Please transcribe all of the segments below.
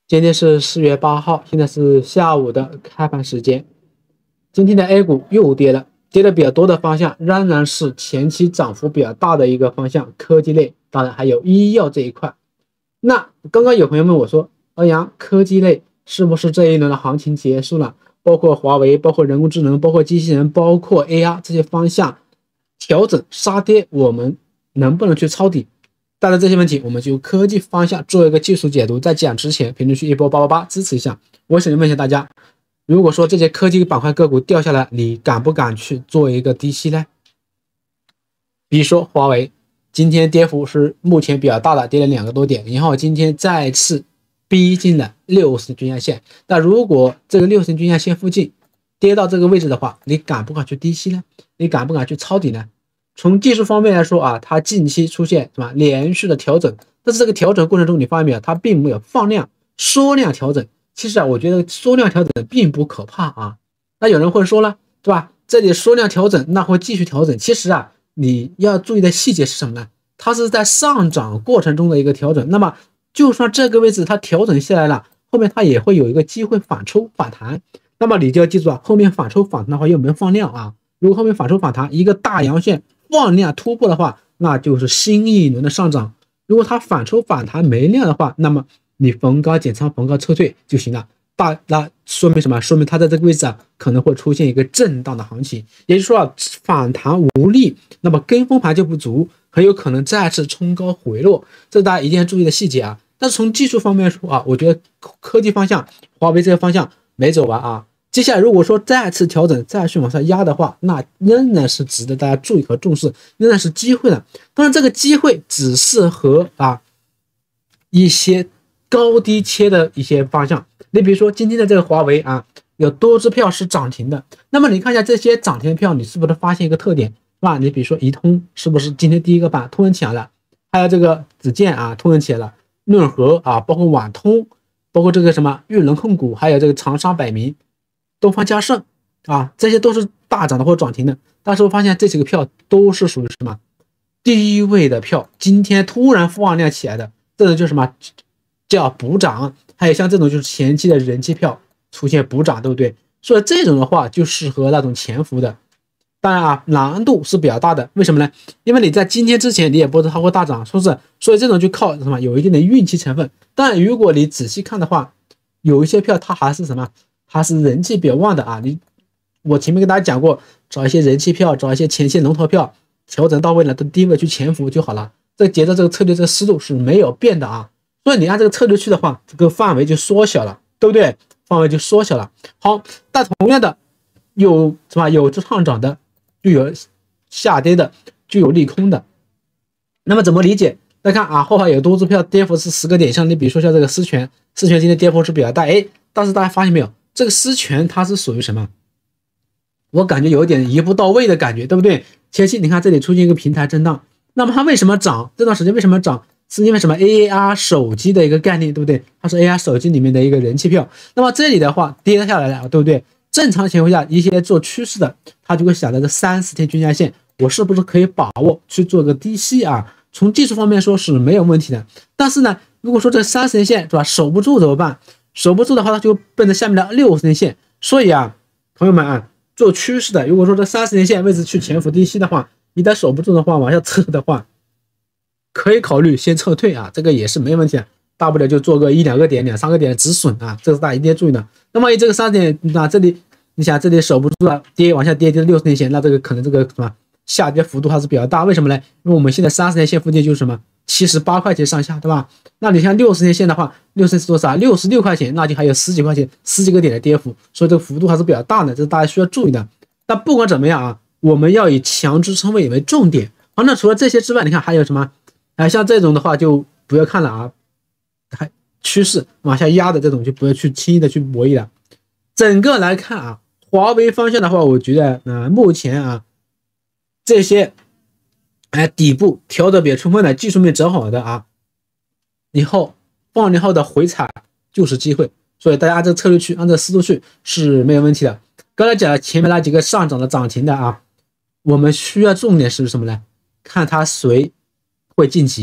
今天是4月8号，现在是下午的开盘时间。今天的 A 股又跌了，跌的比较多的方向仍然是前期涨幅比较大的一个方向，科技类，当然还有医药这一块。那刚刚有朋友问我说，欧阳，科技类是不是这一轮的行情结束了？包括华为，包括人工智能，包括机器人，包括 AR 这些方向调整杀跌，我们能不能去抄底？带着这些问题，我们就科技方向做一个技术解读。在讲之前，评论区一波888支持一下。我想问一下大家，如果说这些科技板块个股掉下来，你敢不敢去做一个低吸呢？比如说华为，今天跌幅是目前比较大的，跌了2个多点，然后今天再次逼近了60天均线线。那如果这个60天均线线附近跌到这个位置的话，你敢不敢去低吸呢？你敢不敢去抄底呢？从技术方面来说啊，它近期出现什么连续的调整，但是这个调整过程中，你发现没有，它并没有放量缩量调整。其实啊，我觉得缩量调整并不可怕啊。那有人会说了，对吧？这里缩量调整，那会继续调整。其实啊，你要注意的细节是什么呢？它是在上涨过程中的一个调整。那么就算这个位置它调整下来了，后面它也会有一个机会反抽反弹。那么你就要记住啊，后面反抽反弹的话有没有放量啊？如果后面反抽反弹一个大阳线放量突破的话，那就是新一轮的上涨。如果它反抽反弹没量的话，那么你逢高减仓逢高撤退就行了。那说明什么？说明它在这个位置啊可能会出现一个震荡的行情，也就是说啊反弹无力，那么跟风盘就不足，很有可能再次冲高回落，这大家一定要注意的细节啊。但是从技术方面说啊，我觉得科技方向华为这个方向没走完啊。接下来如果说再次调整再去往下压的话，那仍然是值得大家注意和重视，仍然是机会的。当然这个机会只适合一些高低切的一些方向。你比如说今天的这个华为啊，有多只票是涨停的，那么你看一下这些涨停的票，你是不是发现一个特点，是吧？你比如说移通是不是今天第一个板突然起来了，还有这个子健啊突然起来了，润和啊，包括网通，包括这个什么玉能控股，还有这个长沙百名、东方嘉盛啊，这些都是大涨的或涨停的。但是我发现这几个票都是属于什么低位的票，今天突然放量起来的，这种就是什么叫补涨。还有像这种就是前期的人气票出现补涨，对不对？所以这种的话就适合那种潜伏的。当然啊，难度是比较大的。为什么呢？因为你在今天之前你也不知道它会大涨，是不是？所以这种就靠什么？有一定的运气成分。但如果你仔细看的话，有一些票它还是什么？它是人气比较旺的啊。我前面跟大家讲过，找一些人气票，找一些前期龙头票，调整到位了，都低位去潜伏就好了。这个节奏、这个策略、这个思路是没有变的啊。所以你按这个策略去的话，这个范围就缩小了，对不对？范围就缩小了。好，但同样的有什么？有上涨的，就有下跌的，就有利空的。那么怎么理解？大家看啊，后海有多只票跌幅是10个点以上。你比如说像这个思泉今天跌幅是比较大，但是大家发现没有，这个思泉它是属于什么？我感觉有点一步到位的感觉，对不对？前期你看这里出现一个平台震荡，那么它为什么涨？这段时间为什么涨？是因为什么 AR 手机的一个概念，对不对？它是 AR 手机里面的一个人气票。那么这里的话跌下来了，对不对？正常情况下，一些做趋势的，他就会想着这30天均价线，我是不是可以把握去做个低吸啊？从技术方面说是没有问题的。但是呢，如果说这30天线是吧守不住怎么办？守不住的话，它就奔着下面的60天线。所以啊，朋友们啊，做趋势的，如果说这30天线位置去潜伏低吸的话，一旦守不住的话，往下撤的话，可以考虑先撤退啊，这个也是没问题的，大不了就做个1、2个点、2、3个点的止损啊，这个是大家一定要注意的。那么这个30点啊，这里你想这里守不住了，往下跌60天线，那这个可能这个什么下跌幅度还是比较大。为什么呢？因为我们现在30天线附近就是什么78块钱上下，对吧？那你像60天线的话，60是多少？66块钱，那就还有10几块钱、10几个点的跌幅，所以这个幅度还是比较大的，这是大家需要注意的。但不管怎么样啊，我们要以强支撑位为重点。好，那除了这些之外，你看还有什么？像这种的话就不要看了啊，还趋势往下压的这种就不要去轻易的去博弈了。整个来看啊，华为方向的话，我觉得目前啊这些底部调得比较充分的，技术面整好的啊，以后放量后的回踩就是机会，所以大家按这个策略去，按这个思路去是没有问题的。刚才讲了前面那几个上涨的涨停的啊，我们需要重点是什么呢？看它谁会晋级，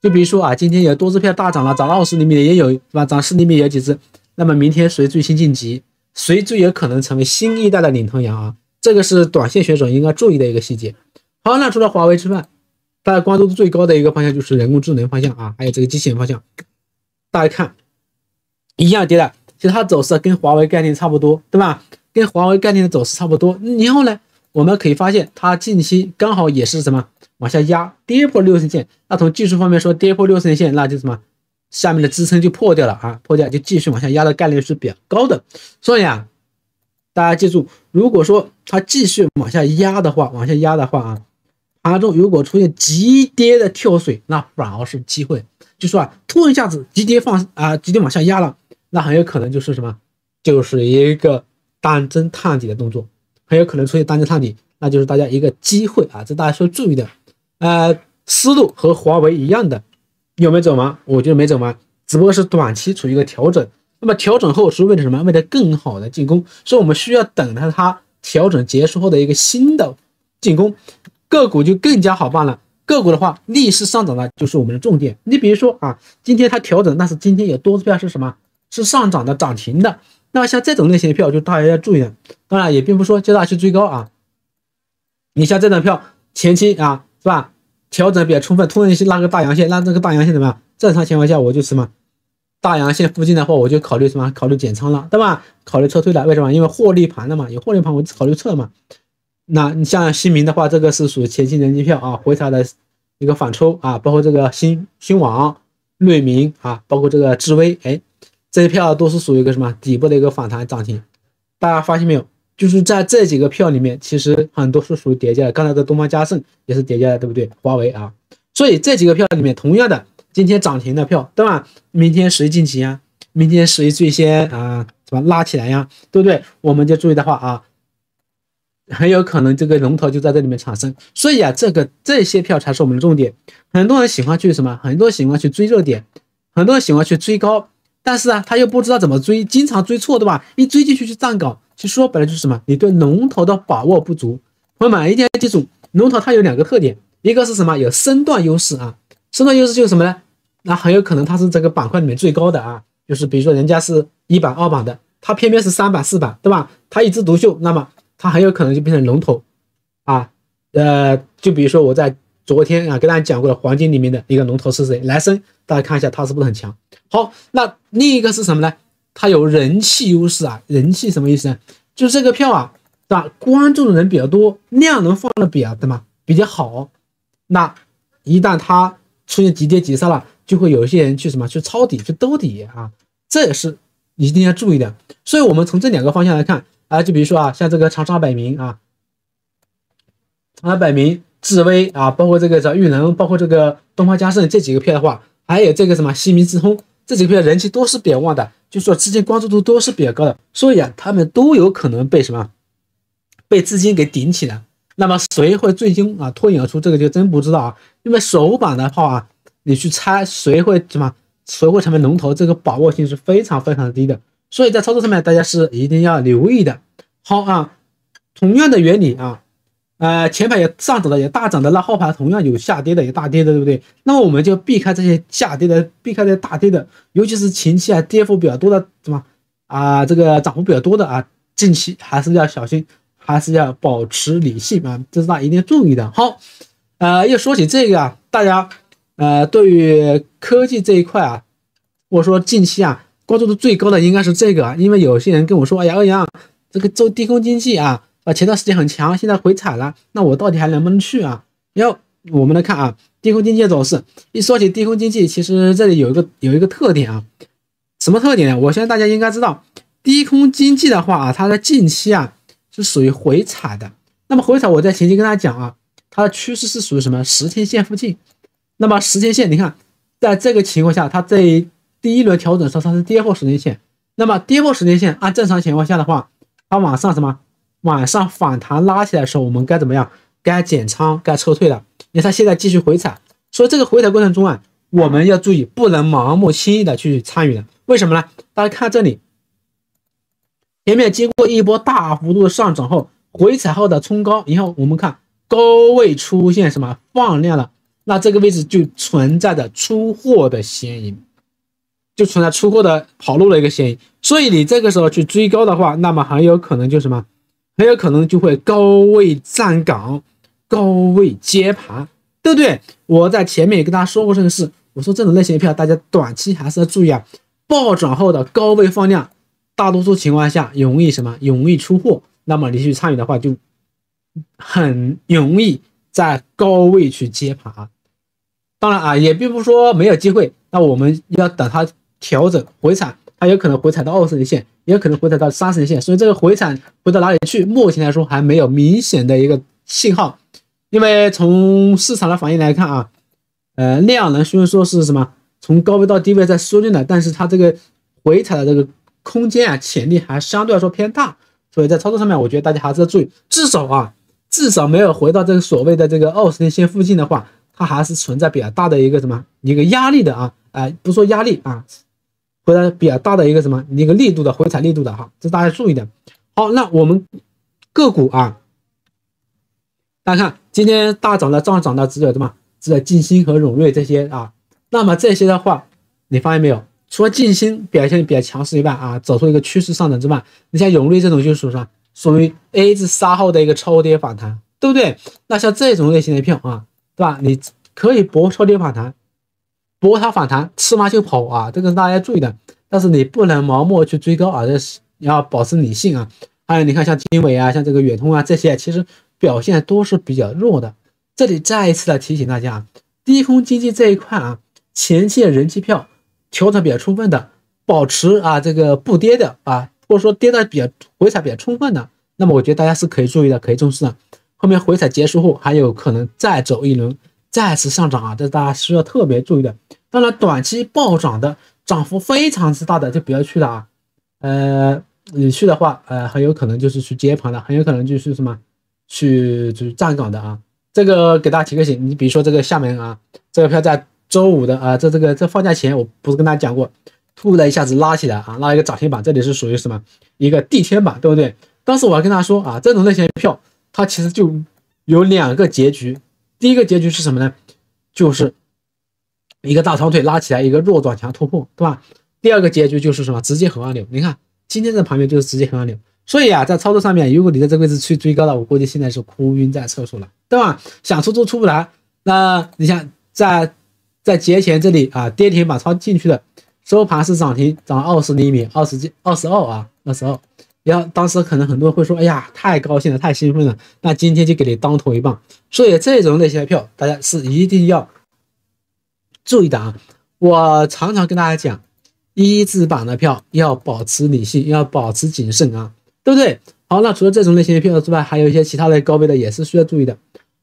就比如说啊，今天有多只票大涨了，涨20厘米的也有，是吧？涨10厘米也有几只。那么明天谁最新晋级，谁最有可能成为新一代的领头羊啊？这个是短线选手应该注意的一个细节。好，那除了华为之外，大家关注度最高的一个方向就是人工智能方向啊，还有这个机器人方向。大家看，一样跌的，其实它走势跟华为概念差不多，对吧？跟华为概念的走势差不多。然后呢，我们可以发现它近期刚好也是什么往下压，跌破60线。那从技术方面说，跌破60线，那就什么下面的支撑就破掉了啊，破掉就继续往下压的概率是比较高的。所以啊，大家记住，如果说它继续往下压的话，啊，盘中如果出现急跌的跳水，那反而是机会。就说啊，突然一下子急跌往下压了，那很有可能就是什么，就是一个单针探底的动作，很有可能出现单针探底，那就是大家一个机会啊，这大家需要注意的。思路和华为一样的，有没有走完？我觉得没走完，只不过是短期处于一个调整。那么调整后是为了什么？为了更好的进攻，所以我们需要等待它调整结束后的一个新的进攻，个股就更加好办了。个股的话，逆势上涨的就是我们的重点。你比如说啊，今天它调整，但是今天有多只票是什么？是上涨的、涨停的。那么像这种类型的票，就大家要注意的。当然也并不是说叫大家去追高啊。你像这种票前期啊，是吧？调整比较充分，突然去拉个大阳线，那这个大阳线怎么样？正常情况下，我就什么大阳线附近的话，我就考虑什么？考虑减仓了，对吧？考虑撤退了。为什么？因为获利盘了嘛，有获利盘我就考虑撤嘛。那你像新民的话，这个是属于前期人气票啊，回踩的一个反抽啊，包括这个新网、瑞明啊，包括这个智威，哎，这些票都是属于一个什么底部的一个反弹涨停。大家发现没有？就是在这几个票里面，其实很多是属于叠加的。刚才的东方嘉盛也是叠加的，对不对？华为啊，所以这几个票里面，同样的今天涨停的票，对吧？明天谁晋级啊？明天谁最先啊？什么拉起来呀？对不对？我们就注意的话啊。很有可能这个龙头就在这里面产生，所以啊，这些票才是我们的重点。很多人喜欢去什么？很多人喜欢去追热点，很多人喜欢去追高，但是啊，他又不知道怎么追，经常追错，对吧？一追进去就站岗，其实说白了就是什么？你对龙头的把握不足。朋友们一定要记住，龙头它有2个特点，一个是什么？有身段优势啊，身段优势就是什么呢？那很有可能它是这个板块里面最高的啊，就是比如说人家是1板、2板的，它偏偏是3板、4板，对吧？它一枝独秀，那么它很有可能就变成龙头啊，就比如说我在昨天啊跟大家讲过的黄金里面的一个龙头是谁？莱森，大家看一下它是不是很强？好，那另一个是什么呢？它有人气优势啊，人气什么意思呢？就是这个票啊，对吧？关注的人比较多，量能放的比较好，那一旦它出现急跌急杀了，就会有一些人去什么去抄底去兜底啊，这也是一定要注意的。所以我们从这2个方向来看。就比如说啊，像这个长沙百名啊，长沙百名、智威啊，包括这个叫裕能，包括这个东方嘉盛这几个票的话，还有这个什么西民智通这几个票人气都是比较旺的，就是说资金关注度都是比较高的，所以啊，他们都有可能被什么被资金给顶起来。那么谁会最终啊脱颖而出，这个就真不知道啊。因为首板的话啊，你去猜谁会成为龙头，这个把握性是非常非常低的。所以在操作上面，大家是一定要留意的。好啊，同样的原理啊，前排也上涨的，也大涨的，那后排同样有下跌的，也大跌的，对不对？那么我们就避开这些下跌的，避开这些大跌的，尤其是前期啊跌幅比较多的，这个涨幅比较多的啊，近期还是要小心，还是要保持理性啊，这是大家一定要注意的。好，要说起这个啊，大家对于科技这一块啊，或者说近期啊。关注度最高的应该是这个，因为有些人跟我说，哎呀，欧阳，这个做低空经济啊，前段时间很强，现在回踩了，那我到底还能不能去啊？然后我们来看啊，低空经济的走势，一说起低空经济，其实这里有一个特点啊，什么特点呢？我相信大家应该知道，低空经济的话啊，它在近期啊是属于回踩的。那么回踩，我在前期跟大家讲啊，它的趋势是属于什么10天线附近。那么10天线，你看，在这个情况下，它第一轮调整时候它是跌破10天线，那么跌破10天线，按正常情况下的话，它往上反弹拉起来的时候，我们该怎么样？该减仓，该撤退了。因为它现在继续回踩，所以这个回踩过程中啊，我们要注意，不能盲目轻易的去参与的。为什么呢？大家看这里，前面经过一波大幅度的上涨后，回踩后的冲高，然后我们看高位出现什么放量了， 那这个位置就存在着出货的嫌疑，就存在出货的跑路的一个嫌疑。所以你这个时候去追高的话，那么很有可能就什么，很有可能就会高位站岗，高位接盘，对不对？我在前面也跟大家说过这个事，我说这种类型的票，大家短期还是要注意啊，暴涨后的高位放量，大多数情况下容易什么？容易出货。那么你去参与的话，就很容易在高位去接盘啊。当然啊，也并不是说没有机会，那我们要等它调整回踩，它有可能回踩到20日线，也有可能回踩到30日线，所以这个回踩回到哪里去，目前来说还没有明显的一个信号。因为从市场的反应来看啊，量能虽然说是什么从高位到低位在缩略的，但是它这个回踩的这个空间啊潜力还相对来说偏大，所以在操作上面，我觉得大家还是要注意，至少没有回到这个所谓的这个20日线附近的话，它还是存在比较大的一个什么一个压力的啊，不说压力啊，回来比较大的一个什么一个力度的回踩力度的哈，这是大家注意的。好，那我们个股啊，大家看今天大涨的上涨的只有什么？只有晋鑫和荣瑞这些啊。那么这些的话，你发现没有？除了晋鑫表现比较强势以外啊，走出一个趋势上涨之外，你像荣瑞这种就属于啥？属于 A 字杀后的一个超跌反弹，对不对？那像这种类型的票啊，对吧？你可以搏超跌反弹，搏它反弹，吃完就跑啊，这个是大家注意的。但是你不能盲目去追高啊，这是要保持理性啊。还有你看像经纬啊，像这个远通啊这些，其实表现都是比较弱的。这里再一次的提醒大家，低空经济这一块啊，前期的人气票调整比较充分的，保持啊这个不跌的啊，或者说跌的比较回踩比较充分的，那么我觉得大家是可以注意的，可以重视的。后面回踩结束后，还有可能再走一轮，再次上涨啊，这大家需要特别注意的。当然，短期暴涨的涨幅非常之大的就不要去了啊。你去的话，很有可能就是去接盘的，很有可能就是什么就是站岗的啊。这个给大家提个醒，你比如说这个厦门啊，这个票在周五的啊，这放假前，我不是跟大家讲过，突然一下子拉起来啊，拉一个涨停板，这里是属于什么一个地天板，对不对？当时我还跟大家说啊，这种类型的票，它其实就有2个结局。第一个结局是什么呢？就是一个大长腿拉起来，一个弱转强突破，对吧？第二个结局就是什么？直接横按钮。你看今天这盘面就是直接横按钮。所以啊，在操作上面，如果你在这个位置去追高了，我估计现在是哭晕在厕所了，对吧？想出都出不来。那你像在节前这里啊，跌停板抄进去的，收盘是涨停，涨20厘米，22啊，22。然后当时可能很多人会说，哎呀，太高兴了，太兴奋了。那今天就给你当头一棒。所以这种类型的票，大家是一定要注意的啊。我常常跟大家讲，一字板的票要保持理性，要保持谨慎啊。对不对？好，那除了这种类型的票之外，还有一些其他的高位的也是需要注意的。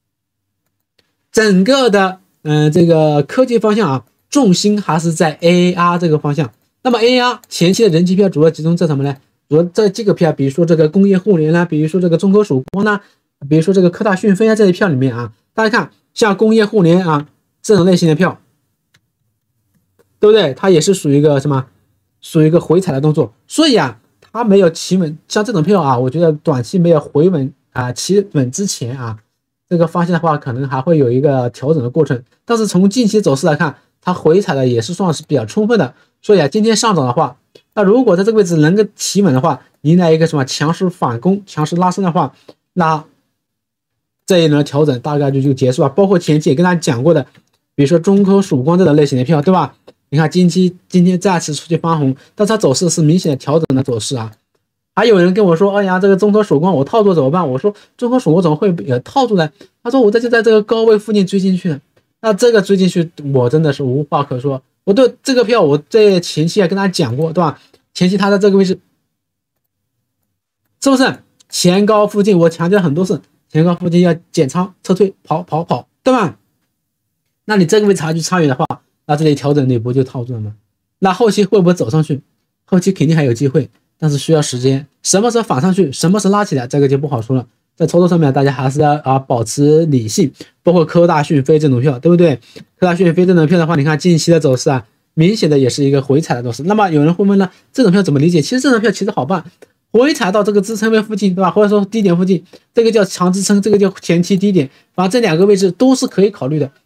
整个的这个科技方向啊，重心还是在 AR 这个方向。那么 AR 前期的人气票主要集中在什么呢？主要在这个票，比如说这个工业互联啦，比如说这个中科曙光啦，比如说这个科大讯飞啊这些票里面啊，大家看像工业互联啊这种类型的票，对不对？它也是属于一个什么？属于一个回踩的动作。所以啊，它没有企稳，像这种票啊，我觉得短期没有回稳啊，企稳之前啊，这个方向的话，可能还会有一个调整的过程。但是从近期走势来看，它回踩的也是算是比较充分的。所以啊，今天上涨的话，那如果在这个位置能够企稳的话，迎来一个什么强势反攻、强势拉升的话，那这一轮调整大概就结束了。包括前期也跟大家讲过的，比如说中科曙光这种类型的票，对吧？你看今天再次出去翻红，但它走势是明显的调整的走势啊。还有人跟我说，哎呀，这个中科曙光我套住怎么办？我说中科曙光怎么会套住呢？他说我就在这个高位附近追进去了。那这个追进去，我真的是无话可说。我对这个票，我在前期也跟大家讲过，对吧？前期它在这个位置，是不是前高附近？我强调很多次，前高附近要减仓撤退，跑，对吧？那你这个位置还去参与的话，那这里调整你不就套住了吗？那后期会不会走上去？后期肯定还有机会，但是需要时间。什么时候反上去，什么时候拉起来，这个就不好说了。在操作上面，大家还是要保持理性，包括科大讯飞这种票，对不对？科大讯飞这种票的话，你看近期的走势啊，明显的也是一个回踩的走势。那么有人会问了，这种票怎么理解？其实这种票其实好办，回踩到这个支撑位附近，对吧？或者说低点附近，这个叫强支撑，这个叫前期低点，反正这2个位置都是可以考虑的。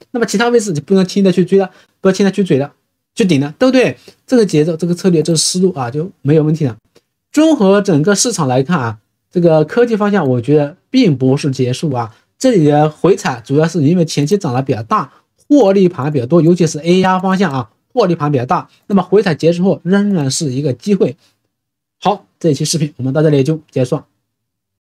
那么其他位置就不能轻易的去追了，不要轻易的去追了，去顶了，对不对？这个节奏、这个策略、这个思路啊就没有问题了。综合整个市场来看啊，这个科技方向我觉得并不是结束啊，这里的回踩主要是因为前期涨得比较大，获利盘比较多，尤其是 AI 方向啊，获利盘比较大。那么回踩结束后仍然是一个机会。好，这一期视频我们到这里就结束了。